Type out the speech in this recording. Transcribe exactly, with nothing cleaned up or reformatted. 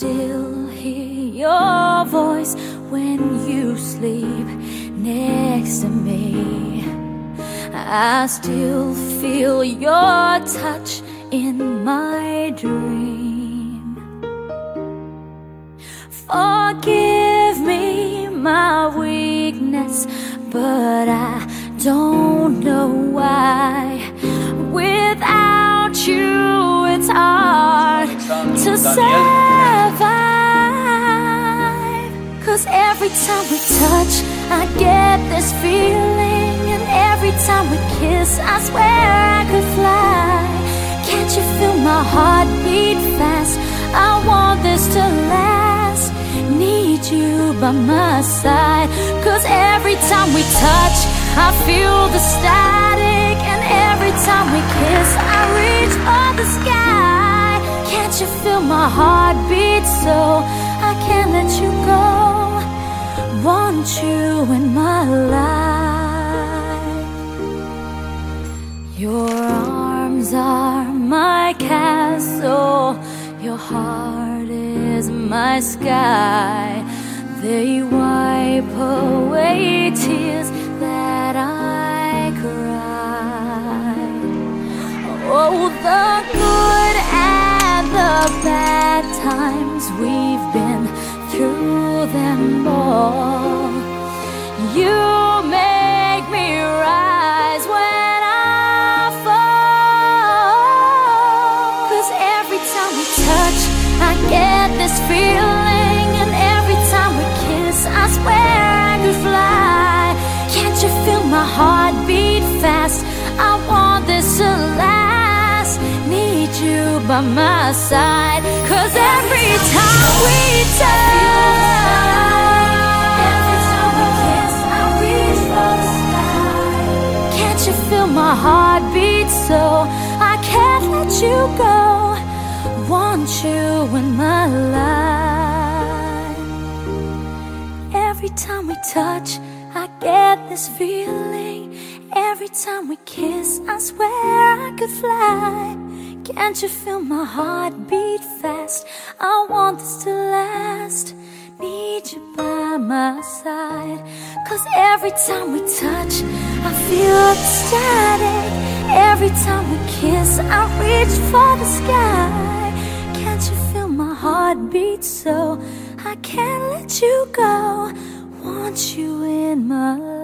still hear your voice when you sleep next to me. I still feel your touch in my dream. Forgive me my weakness, but I don't know why. Without you, it's hard to survive. 'Cause every time we touch, I get this feeling, and every time we kiss, I swear I could fly. Can't you feel my heart beat fast? I want this to last. Need you by my side. 'Cause every time we touch, I feel the static, and every time we kiss, I reach for the sky. Can't you feel my heart beat so I can't let you go? Want you in my life. Your arms are my castle, your heart is my sky. They wipe away tears that I cried. Oh, the good and the bad times, we've been through them all. You make me rise when I fall. 'Cause every time we touch, I get this feeling, and every time we kiss, I swear I could fly. Can't you feel my heart beat fast? I want this to last. Need you by my side. 'Cause every time we touch, every time we kiss, I reach for the sky. Can't you feel my heart beat so I can't let you go? Want you in my life. Every time we touch, I get this feeling. Every time we kiss, I swear I could fly. Can't you feel my heart beat fast? I want this to last. Need you by my side. 'Cause every time we touch, I feel the static. Every time we kiss, I reach for the sky. Can't you feel my heart beat so I can't let you go? Want you in my life.